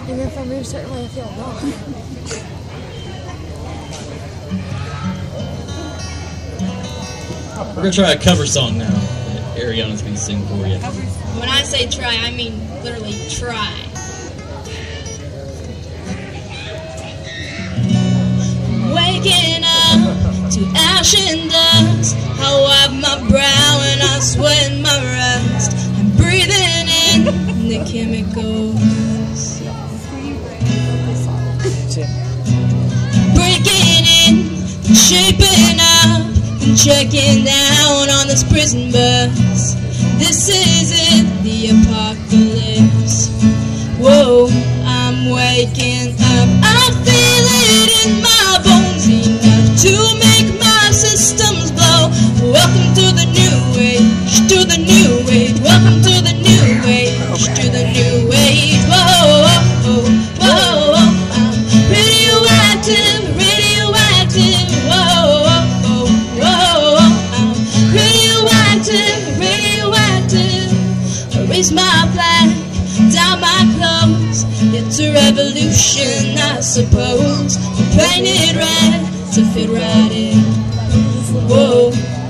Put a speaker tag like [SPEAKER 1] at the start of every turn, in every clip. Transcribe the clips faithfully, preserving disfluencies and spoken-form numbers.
[SPEAKER 1] And if I move a certain way, I feel wrong.
[SPEAKER 2] We're gonna try a cover song now that Arianna's gonna sing for you.
[SPEAKER 3] When I say try, I mean literally try. Waking up to ash and dust, I wipe my brow and I sweat in my rust. I'm breathing in the chemicals, breaking in, shaping up, and checking down on this prison bus. This is it, the apocalypse. Whoa, I'm waking up, I feel it in my bones, enough to make my systems blow. Welcome to the new age, to the new age. Welcome to the new age, to the new age. Whoa, whoa, whoa, whoa. I'm radioactive, radioactive. Whoa, whoa, whoa, whoa. I'm radioactive, radioactive. Raise my flag, down my clothes. It's a revolution, I suppose. Paint it red to fit right in. Whoa.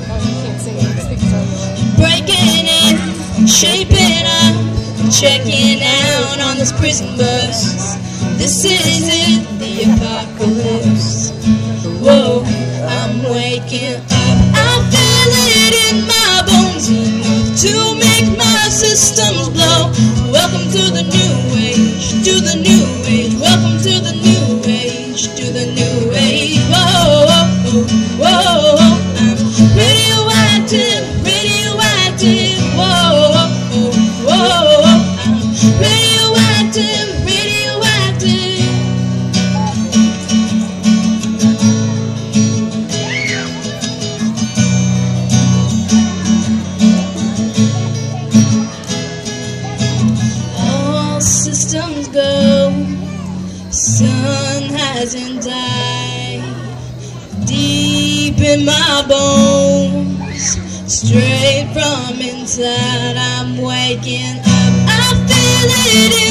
[SPEAKER 3] Breaking in, shaping up, checking out on this prison bus. This is it, the apocalypse. Whoa, I'm waking up, I feel it in my bones, enough to make my systems blow. Welcome to the new age, to the new age. Welcome to the new age, to the new age. Whoa, whoa, whoa, whoa. I'm radioactive, radioactive. Whoa, whoa, whoa, whoa. I'm radioactive, radioactive. All systems go, sun hasn't died. Deep in my bones, straight from inside, I'm waking up, I feel it